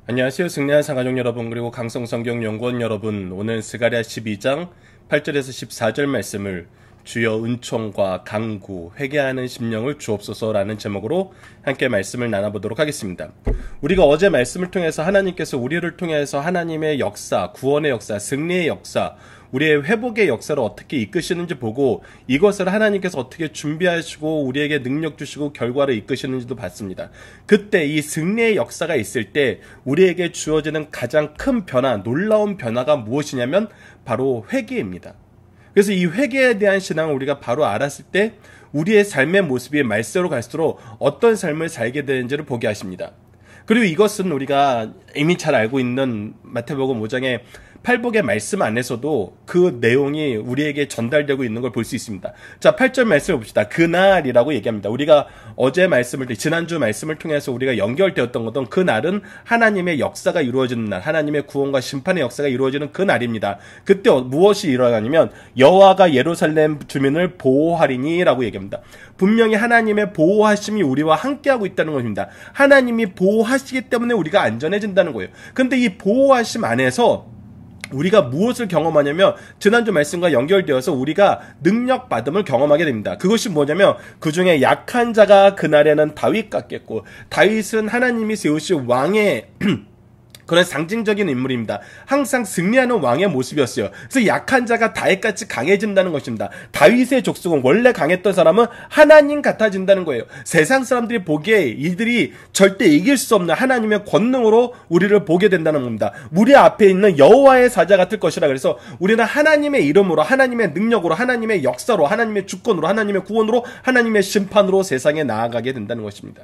안녕하세요. 승리한 상가족 여러분, 그리고 강성성경연구원 여러분. 오늘 스가랴 12장 8절에서 14절 말씀을 주여 은총과 강구, 회개하는 심령을 주옵소서라는 제목으로 함께 말씀을 나눠보도록 하겠습니다. 우리가 어제 말씀을 통해서 하나님께서 우리를 통해서 하나님의 역사, 구원의 역사, 승리의 역사, 우리의 회복의 역사를 어떻게 이끄시는지 보고 이것을 하나님께서 어떻게 준비하시고 우리에게 능력 주시고 결과를 이끄시는지도 봤습니다. 그때 이 승리의 역사가 있을 때 우리에게 주어지는 가장 큰 변화, 놀라운 변화가 무엇이냐면 바로 회개입니다. 그래서 이 회개에 대한 신앙을 우리가 바로 알았을 때 우리의 삶의 모습이 말세로 갈수록 어떤 삶을 살게 되는지를 보게 하십니다. 그리고 이것은 우리가 이미 잘 알고 있는 마태복음 5장의 팔복의 말씀 안에서도 그 내용이 우리에게 전달되고 있는 걸 볼 수 있습니다. 자, 8절 말씀을 봅시다. 그날이라고 얘기합니다. 우리가 어제 지난주 말씀을 통해서 우리가 연결되었던 것은 그날은 하나님의 역사가 이루어지는 날, 하나님의 구원과 심판의 역사가 이루어지는 그 날입니다. 그때 무엇이 일어나냐면 여호와가 예루살렘 주민을 보호하리니 라고 얘기합니다. 분명히 하나님의 보호하심이 우리와 함께하고 있다는 것입니다. 하나님이 보호하시기 때문에 우리가 안전해진다는 거예요. 근데 이 보호하심 안에서 우리가 무엇을 경험하냐면 지난주 말씀과 연결되어서 우리가 능력받음을 경험하게 됩니다. 그것이 뭐냐면 그 중에 약한 자가 그날에는 다윗 같겠고, 다윗은 하나님이 세우신 왕의 그런 상징적인 인물입니다. 항상 승리하는 왕의 모습이었어요. 그래서 약한 자가 다윗같이 강해진다는 것입니다. 다윗의 족속은 원래 강했던 사람은 하나님 같아진다는 거예요. 세상 사람들이 보기에 이들이 절대 이길 수 없는 하나님의 권능으로 우리를 보게 된다는 겁니다. 우리 앞에 있는 여호와의 사자 같을 것이라. 그래서 우리는 하나님의 이름으로, 하나님의 능력으로, 하나님의 역사로, 하나님의 주권으로, 하나님의 구원으로, 하나님의 심판으로 세상에 나아가게 된다는 것입니다.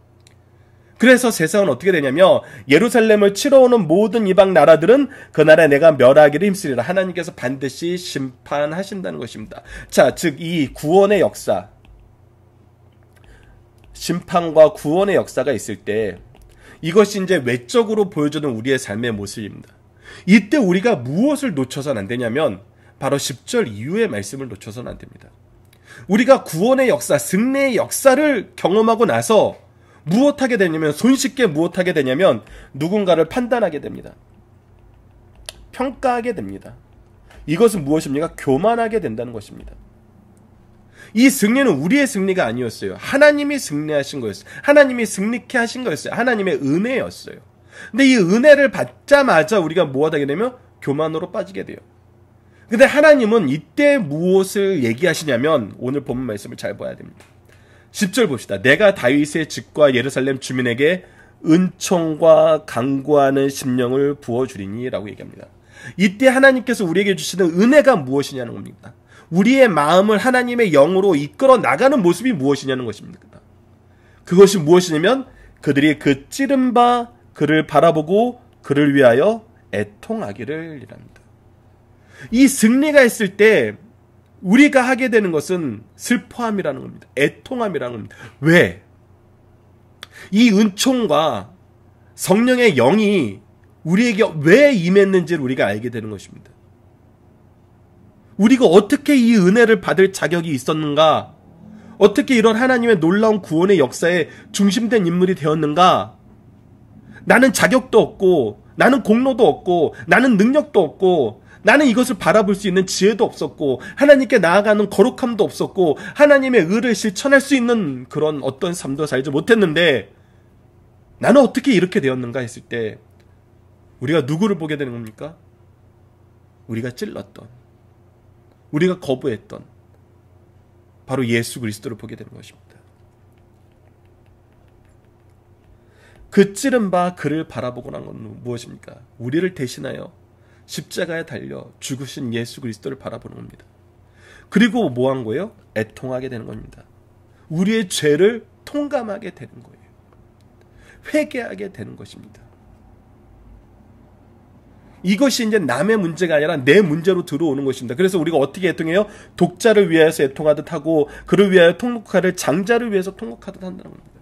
그래서 세상은 어떻게 되냐면 예루살렘을 치러 오는 모든 이방 나라들은 그날에 내가 멸하기를 힘쓰리라. 하나님께서 반드시 심판하신다는 것입니다. 자, 즉 이 구원의 역사, 심판과 구원의 역사가 있을 때 이것이 이제 외적으로 보여주는 우리의 삶의 모습입니다. 이때 우리가 무엇을 놓쳐서는 안 되냐면 바로 10절 이후의 말씀을 놓쳐서는 안 됩니다. 우리가 구원의 역사, 승리의 역사를 경험하고 나서 무엇하게 되냐면, 손쉽게 무엇하게 되냐면 누군가를 판단하게 됩니다. 평가하게 됩니다. 이것은 무엇입니까? 교만하게 된다는 것입니다. 이 승리는 우리의 승리가 아니었어요. 하나님이 승리하신 거였어요. 하나님이 승리케 하신 거였어요. 하나님의 은혜였어요. 근데 이 은혜를 받자마자 우리가 무엇하게 되면 교만으로 빠지게 돼요. 근데 하나님은 이때 무엇을 얘기하시냐면 오늘 본문 말씀을 잘 봐야 됩니다. 10절 봅시다. 내가 다윗의 집과 예루살렘 주민에게 은총과 강구하는 심령을 부어주리니 라고 얘기합니다. 이때 하나님께서 우리에게 주시는 은혜가 무엇이냐는 겁니다. 우리의 마음을 하나님의 영으로 이끌어 나가는 모습이 무엇이냐는 것입니다. 그것이 무엇이냐면 그들이 그 찌른 바 그를 바라보고 그를 위하여 애통하기를 이랍니다. 이 승리가 있을 때 우리가 하게 되는 것은 슬퍼함이라는 겁니다. 애통함이라는 겁니다. 왜? 이 은총과 성령의 영이 우리에게 왜 임했는지를 우리가 알게 되는 것입니다. 우리가 어떻게 이 은혜를 받을 자격이 있었는가? 어떻게 이런 하나님의 놀라운 구원의 역사에 중심된 인물이 되었는가? 나는 자격도 없고, 나는 공로도 없고, 나는 능력도 없고, 나는 이것을 바라볼 수 있는 지혜도 없었고, 하나님께 나아가는 거룩함도 없었고, 하나님의 의를 실천할 수 있는 그런 어떤 삶도 살지 못했는데 나는 어떻게 이렇게 되었는가 했을 때 우리가 누구를 보게 되는 겁니까? 우리가 찔렀던, 우리가 거부했던 바로 예수 그리스도를 보게 되는 것입니다. 그 찌른 바 그를 바라보고 난 건 무엇입니까? 우리를 대신하여 십자가에 달려 죽으신 예수 그리스도를 바라보는 겁니다. 그리고 뭐 한 거예요? 애통하게 되는 겁니다. 우리의 죄를 통감하게 되는 거예요. 회개하게 되는 것입니다. 이것이 이제 남의 문제가 아니라 내 문제로 들어오는 것입니다. 그래서 우리가 어떻게 애통해요? 독자를 위해서 애통하듯 하고 그를 위하여 통곡하를 장자를 위해서 통곡하듯 한다는 겁니다.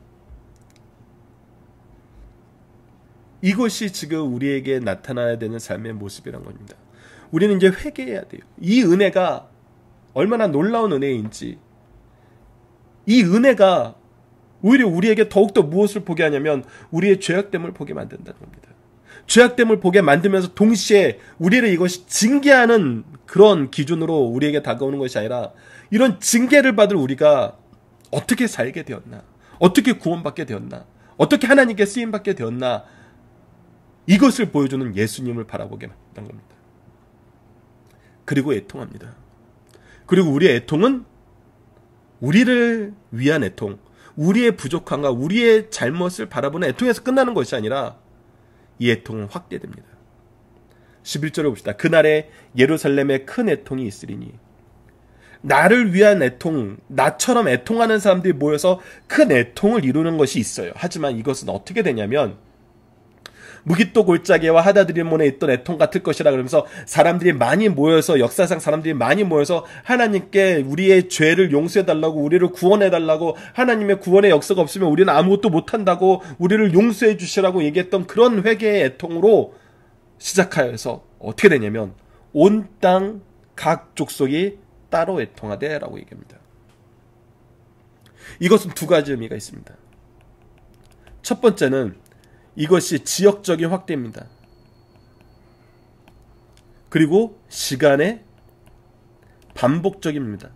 이것이 지금 우리에게 나타나야 되는 삶의 모습이란 겁니다. 우리는 이제 회개해야 돼요. 이 은혜가 얼마나 놀라운 은혜인지, 이 은혜가 오히려 우리에게 더욱더 무엇을 보게 하냐면 우리의 죄악됨을 보게 만든다는 겁니다. 죄악됨을 보게 만들면서 동시에 우리를 이것이 징계하는 그런 기준으로 우리에게 다가오는 것이 아니라 이런 징계를 받을 우리가 어떻게 살게 되었나, 어떻게 구원받게 되었나, 어떻게 하나님께 쓰임받게 되었나, 이것을 보여주는 예수님을 바라보게 만든 겁니다. 그리고 애통합니다. 그리고 우리의 애통은 우리를 위한 애통, 우리의 부족함과 우리의 잘못을 바라보는 애통에서 끝나는 것이 아니라 이 애통은 확대됩니다. 11절을 봅시다. 그날에 예루살렘에 큰 애통이 있으리니, 나를 위한 애통, 나처럼 애통하는 사람들이 모여서 큰 애통을 이루는 것이 있어요. 하지만 이것은 어떻게 되냐면 무기또 골짜기와 하다드리몬에 있던 애통 같을 것이라 그러면서 사람들이 많이 모여서, 역사상 사람들이 많이 모여서 하나님께 우리의 죄를 용서해달라고, 우리를 구원해달라고, 하나님의 구원의 역사가 없으면 우리는 아무것도 못한다고, 우리를 용서해 주시라고 얘기했던 그런 회개의 애통으로 시작하여서 어떻게 되냐면 온 땅 각 족속이 따로 애통하되 라고 얘기합니다. 이것은 두 가지 의미가 있습니다. 첫 번째는 이것이 지역적인 확대입니다. 그리고 시간의 반복적입니다.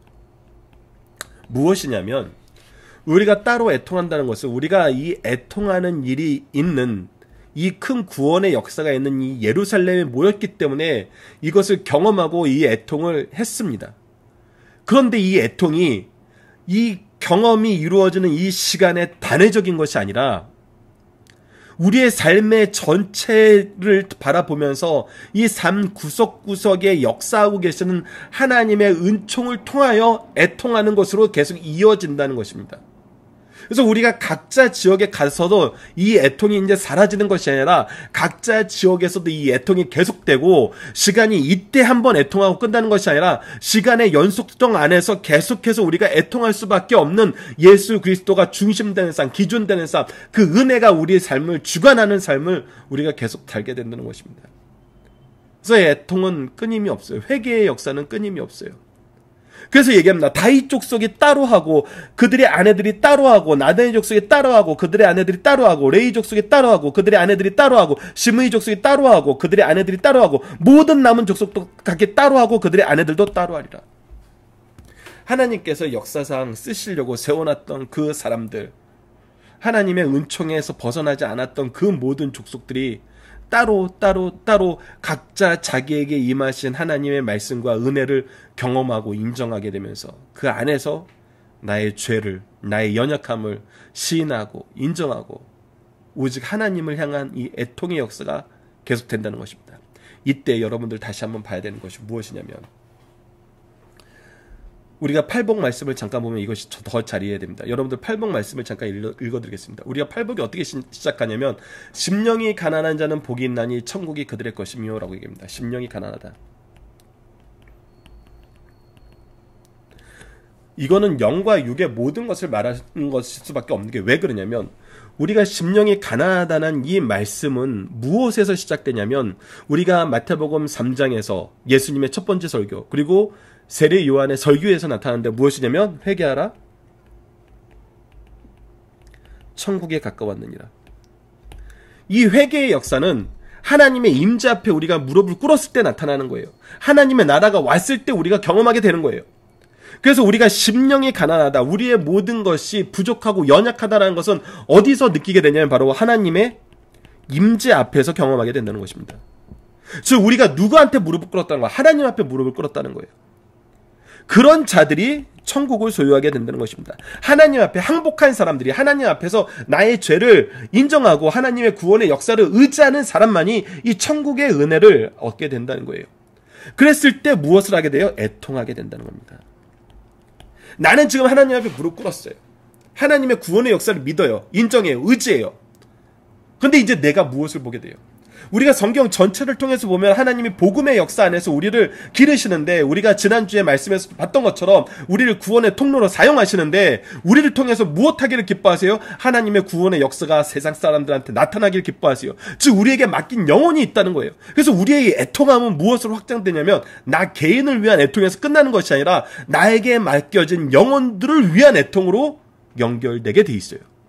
무엇이냐면 우리가 따로 애통한다는 것은 우리가 이 애통하는 일이 있는 이 큰 구원의 역사가 있는 이 예루살렘에 모였기 때문에 이것을 경험하고 이 애통을 했습니다. 그런데 이 애통이, 이 경험이 이루어지는 이 시간에 단회적인 것이 아니라 우리의 삶의 전체를 바라보면서 이 삶 구석구석에 역사하고 계시는 하나님의 은총을 통하여 애통하는 것으로 계속 이어진다는 것입니다. 그래서 우리가 각자 지역에 가서도 이 애통이 이제 사라지는 것이 아니라 각자 지역에서도 이 애통이 계속되고, 시간이 이때 한번 애통하고 끝나는 것이 아니라 시간의 연속성 안에서 계속해서 우리가 애통할 수밖에 없는 예수 그리스도가 중심되는 삶, 기준되는 삶, 그 은혜가 우리의 삶을 주관하는 삶을 우리가 계속 살게 된다는 것입니다. 그래서 애통은 끊임이 없어요. 회개의 역사는 끊임이 없어요. 그래서 얘기합니다. 다윗 족속이 따로 하고 그들의 아내들이 따로 하고, 나단의 족속이 따로 하고 그들의 아내들이 따로 하고, 레위 족속이 따로 하고 그들의 아내들이 따로 하고, 시므이 족속이 따로 하고 그들의 아내들이 따로 하고, 모든 남은 족속도 각기 따로 하고 그들의 아내들도 따로 하리라. 하나님께서 역사상 쓰시려고 세워놨던 그 사람들, 하나님의 은총에서 벗어나지 않았던 그 모든 족속들이 따로 각자 자기에게 임하신 하나님의 말씀과 은혜를 경험하고 인정하게 되면서 그 안에서 나의 죄를, 나의 연약함을 시인하고 인정하고 오직 하나님을 향한 이 애통의 역사가 계속된다는 것입니다. 이때 여러분들 다시 한번 봐야 되는 것이 무엇이냐면, 우리가 팔복 말씀을 잠깐 보면 이것이 더 잘 이해해야 됩니다. 여러분들 팔복 말씀을 잠깐 읽어드리겠습니다. 우리가 팔복이 어떻게 시작하냐면, 심령이 가난한 자는 복이 있나니 천국이 그들의 것이며 라고 얘기합니다. 심령이 가난하다. 이거는 영과 육의 모든 것을 말하는 것일 수밖에 없는 게, 왜 그러냐면 우리가 심령이 가난하다는 이 말씀은 무엇에서 시작되냐면, 우리가 마태복음 3장에서 예수님의 첫 번째 설교, 그리고 세례 요한의 설교에서 나타나는데 무엇이냐면 회개하라, 천국에 가까웠느니라. 이 회개의 역사는 하나님의 임재 앞에 우리가 무릎을 꿇었을 때 나타나는 거예요. 하나님의 나라가 왔을 때 우리가 경험하게 되는 거예요. 그래서 우리가 심령이 가난하다, 우리의 모든 것이 부족하고 연약하다라는 것은 어디서 느끼게 되냐면 바로 하나님의 임재 앞에서 경험하게 된다는 것입니다. 즉 우리가 누구한테 무릎을 꿇었다는 거야? 하나님 앞에 무릎을 꿇었다는 거예요. 그런 자들이 천국을 소유하게 된다는 것입니다. 하나님 앞에 항복한 사람들이, 하나님 앞에서 나의 죄를 인정하고 하나님의 구원의 역사를 의지하는 사람만이 이 천국의 은혜를 얻게 된다는 거예요. 그랬을 때 무엇을 하게 돼요? 애통하게 된다는 겁니다. 나는 지금 하나님 앞에 무릎 꿇었어요. 하나님의 구원의 역사를 믿어요. 인정해요. 의지해요. 근데 이제 내가 무엇을 보게 돼요? 우리가 성경 전체를 통해서 보면 하나님이 복음의 역사 안에서 우리를 기르시는데, 우리가 지난주에 말씀에서 봤던 것처럼 우리를 구원의 통로로 사용하시는데, 우리를 통해서 무엇하기를 기뻐하세요? 하나님의 구원의 역사가 세상 사람들한테 나타나기를 기뻐하세요. 즉 우리에게 맡긴 영혼이 있다는 거예요. 그래서 우리의 애통함은 무엇으로 확장되냐면, 나 개인을 위한 애통에서 끝나는 것이 아니라 나에게 맡겨진 영혼들을 위한 애통으로 연결되게 돼 있어요.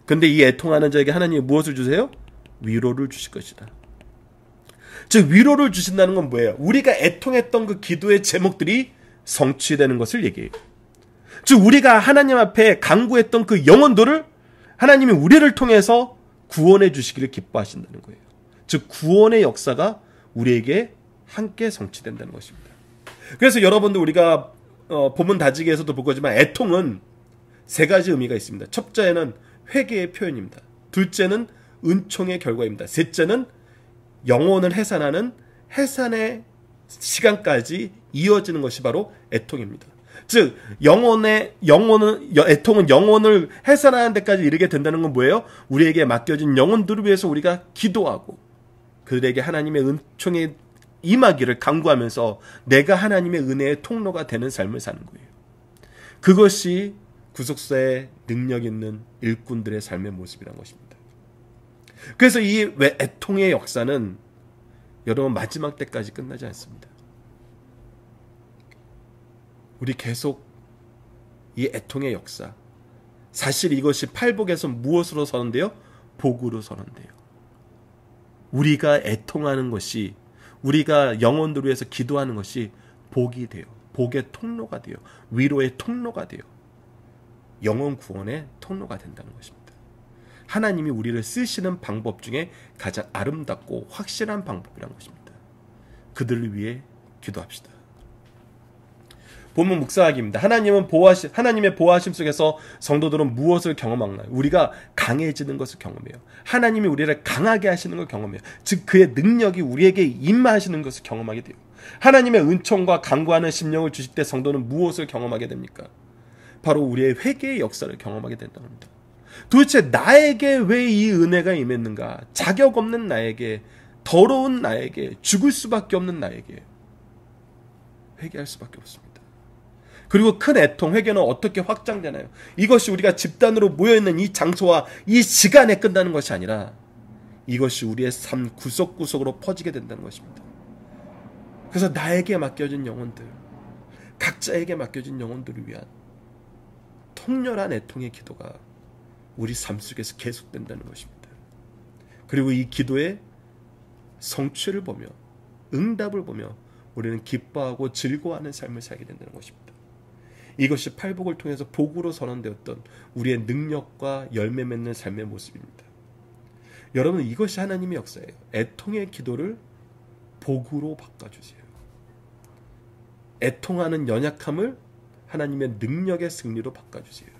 근데 이 애통하는 자에게 하나님이 무엇을 주세요? 위로를 주실 것이다. 즉 위로를 주신다는 건 뭐예요? 우리가 애통했던 그 기도의 제목들이 성취되는 것을 얘기해요. 즉 우리가 하나님 앞에 간구했던 그 영혼들을 하나님이 우리를 통해서 구원해 주시기를 기뻐하신다는 거예요. 즉 구원의 역사가 우리에게 함께 성취된다는 것입니다. 그래서 여러분들 우리가 본문 다지기에서도 볼 거지만 애통은 세 가지 의미가 있습니다. 첫째는 회개의 표현입니다. 둘째는 은총의 결과입니다. 셋째는 영혼을 해산하는 해산의 시간까지 이어지는 것이 바로 애통입니다. 즉 애통은 영혼을 해산하는 데까지 이르게 된다는 건 뭐예요? 우리에게 맡겨진 영혼들을 위해서 우리가 기도하고 그들에게 하나님의 은총에 임하기를 간구하면서 내가 하나님의 은혜의 통로가 되는 삶을 사는 거예요. 그것이 구속사의 능력 있는 일꾼들의 삶의 모습이라는 것입니다. 그래서 이 애통의 역사는 여러분 마지막 때까지 끝나지 않습니다. 우리 계속 이 애통의 역사, 사실 이것이 팔복에서 무엇으로 서는데요? 복으로 서는데요. 우리가 애통하는 것이, 우리가 영혼들을 위해서 기도하는 것이 복이 돼요. 복의 통로가 돼요. 위로의 통로가 돼요. 영혼 구원의 통로가 된다는 것입니다. 하나님이 우리를 쓰시는 방법 중에 가장 아름답고 확실한 방법이라는 것입니다. 그들을 위해 기도합시다. 본문 묵상하기입니다. 하나님의 보호하심 속에서 성도들은 무엇을 경험하나요? 우리가 강해지는 것을 경험해요. 하나님이 우리를 강하게 하시는 걸 경험해요. 즉 그의 능력이 우리에게 임하시는 것을 경험하게 돼요. 하나님의 은총과 간구하는 심령을 주실 때 성도는 무엇을 경험하게 됩니까? 바로 우리의 회개의 역사를 경험하게 된다는 겁니다. 도대체 나에게 왜 이 은혜가 임했는가? 자격 없는 나에게, 더러운 나에게, 죽을 수밖에 없는 나에게 회개할 수밖에 없습니다. 그리고 큰 애통, 회개는 어떻게 확장되나요? 이것이 우리가 집단으로 모여있는 이 장소와 이 시간에 끝나는 것이 아니라 이것이 우리의 삶 구석구석으로 퍼지게 된다는 것입니다. 그래서 나에게 맡겨진 영혼들, 각자에게 맡겨진 영혼들을 위한 통렬한 애통의 기도가 우리 삶 속에서 계속된다는 것입니다. 그리고 이 기도의 성취를 보며 응답을 보며 우리는 기뻐하고 즐거워하는 삶을 살게 된다는 것입니다. 이것이 팔복을 통해서 복으로 선언되었던 우리의 능력과 열매 맺는 삶의 모습입니다. 여러분 이것이 하나님의 역사예요. 애통의 기도를 복으로 바꿔주세요. 애통하는 연약함을 하나님의 능력의 승리로 바꿔주세요.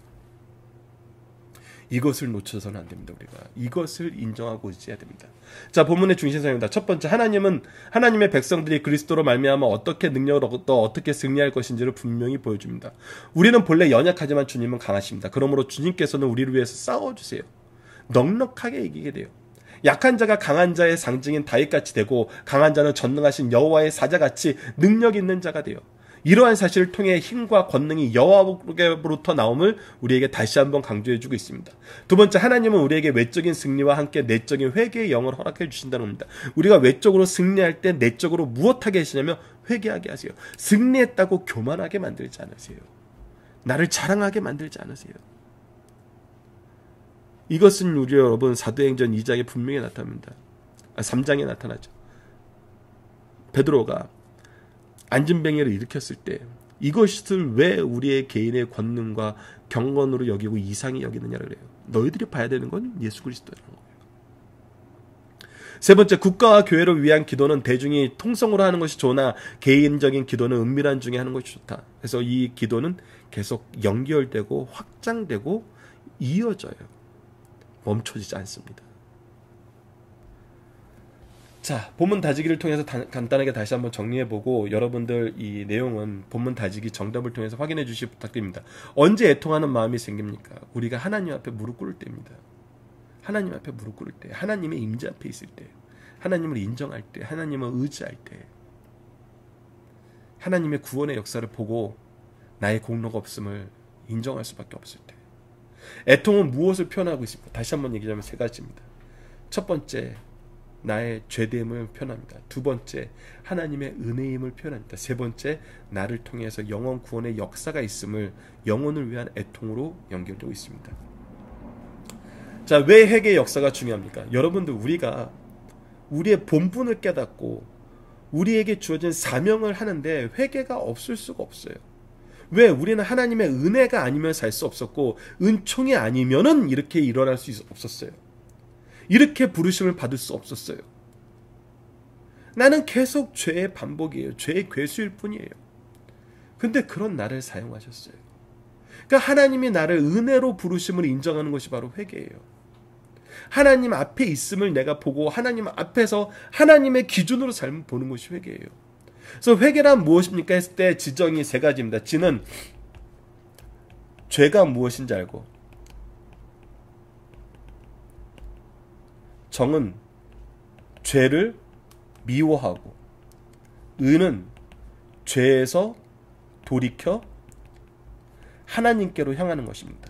이것을 놓쳐서는 안 됩니다. 우리가 이것을 인정하고 있어야 됩니다. 자, 본문의 중심사입니다. 첫 번째, 하나님의 백성들이 그리스도로 말미암아 어떻게 능력을 얻어 어떻게 승리할 것인지를 분명히 보여줍니다. 우리는 본래 연약하지만 주님은 강하십니다. 그러므로 주님께서는 우리를 위해서 싸워주세요. 넉넉하게 이기게 돼요. 약한 자가 강한 자의 상징인 다윗같이 되고 강한 자는 전능하신 여호와의 사자같이 능력 있는 자가 돼요. 이러한 사실을 통해 힘과 권능이 여호와로부터 나옴을 우리에게 다시 한번 강조해주고 있습니다. 두 번째, 하나님은 우리에게 외적인 승리와 함께 내적인 회개의 영을 허락해 주신다는 겁니다. 우리가 외적으로 승리할 때 내적으로 무엇하게 하시냐면 회개하게 하세요. 승리했다고 교만하게 만들지 않으세요. 나를 자랑하게 만들지 않으세요. 이것은 우리 여러분 사도행전 2장에 분명히 나타납니다. 3장에 나타나죠. 베드로가 안진뱅이를 일으켰을 때 이것을 왜 우리의 개인의 권능과 경건으로 여기고 이상히 여기느냐를 그래요. 너희들이 봐야 되는 건 예수 그리스도라는 거예요. 세 번째, 국가와 교회를 위한 기도는 대중이 통성으로 하는 것이 좋으나 개인적인 기도는 은밀한 중에 하는 것이 좋다. 그래서 이 기도는 계속 연결되고 확장되고 이어져요. 멈춰지지 않습니다. 자, 본문 다지기를 통해서 간단하게 다시 한번 정리해보고 여러분들 이 내용은 본문 다지기 정답을 통해서 확인해 주시기 부탁드립니다. 언제 애통하는 마음이 생깁니까? 우리가 하나님 앞에 무릎 꿇을 때입니다. 하나님 앞에 무릎 꿇을 때, 하나님의 임재 앞에 있을 때, 하나님을 인정할 때, 하나님을 의지할 때, 하나님의 구원의 역사를 보고 나의 공로가 없음을 인정할 수밖에 없을 때. 애통은 무엇을 표현하고 있습니까? 다시 한번 얘기하자면 세 가지입니다. 첫 번째, 나의 죄됨을 표현합니다. 두 번째, 하나님의 은혜임을 표현합니다. 세 번째, 나를 통해서 영원 구원의 역사가 있음을 영혼을 위한 애통으로 연결되고 있습니다. 자, 왜 회개의 역사가 중요합니까? 여러분들, 우리가 우리의 본분을 깨닫고 우리에게 주어진 사명을 하는데 회개가 없을 수가 없어요. 왜? 우리는 하나님의 은혜가 아니면 살 수 없었고 은총이 아니면은 이렇게 일어날 수 없었어요. 이렇게 부르심을 받을 수 없었어요. 나는 계속 죄의 반복이에요. 죄의 괴수일 뿐이에요. 근데 그런 나를 사용하셨어요. 그러니까 하나님이 나를 은혜로 부르심을 인정하는 것이 바로 회개예요. 하나님 앞에 있음을 내가 보고 하나님 앞에서 하나님의 기준으로 삶을 보는 것이 회개예요. 그래서 회개란 무엇입니까 했을 때 지정이 세 가지입니다. 지는 죄가 무엇인지 알고, 정은 죄를 미워하고, 의는 죄에서 돌이켜 하나님께로 향하는 것입니다.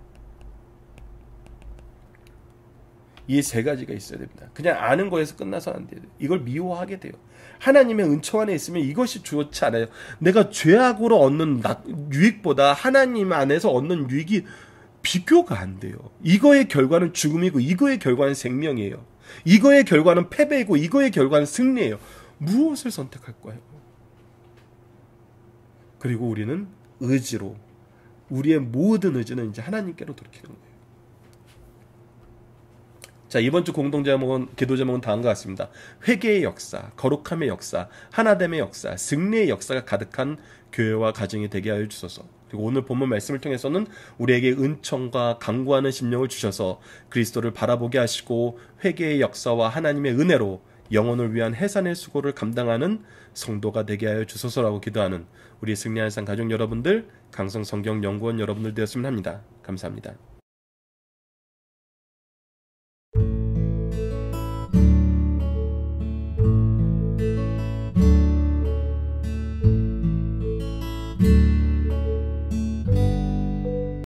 이 세 가지가 있어야 됩니다. 그냥 아는 거에서 끝나서 안 돼요. 이걸 미워하게 돼요. 하나님의 은총 안에 있으면 이것이 좋지 않아요. 내가 죄악으로 얻는 유익보다 하나님 안에서 얻는 유익이 비교가 안 돼요. 이거의 결과는 죽음이고 이거의 결과는 생명이에요. 이거의 결과는 패배이고 이거의 결과는 승리예요. 무엇을 선택할 거예요? 그리고 우리는 의지로, 우리의 모든 의지는 이제 하나님께로 돌이키는 거예요. 자, 이번 주 공동 제목은, 기도 제목은 다음과 같습니다. 회개의 역사, 거룩함의 역사, 하나됨의 역사, 승리의 역사가 가득한 교회와 가정이 되게 하여 주소서. 그리고 오늘 본문 말씀을 통해서는 우리에게 은총과 강구하는 심령을 주셔서 그리스도를 바라보게 하시고 회개의 역사와 하나님의 은혜로 영혼을 위한 해산의 수고를 감당하는 성도가 되게 하여 주소서라고 기도하는 우리 승리한 산 가족 여러분들, 강성성경연구원 여러분들 되었으면 합니다. 감사합니다.